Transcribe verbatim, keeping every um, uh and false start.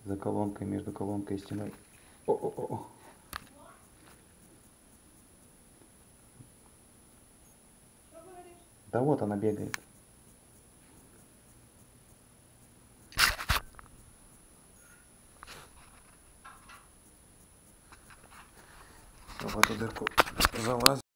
За колонкой, между колонкой и стеной. О-о-о. Да вот она бегает. В эту дырку залазит.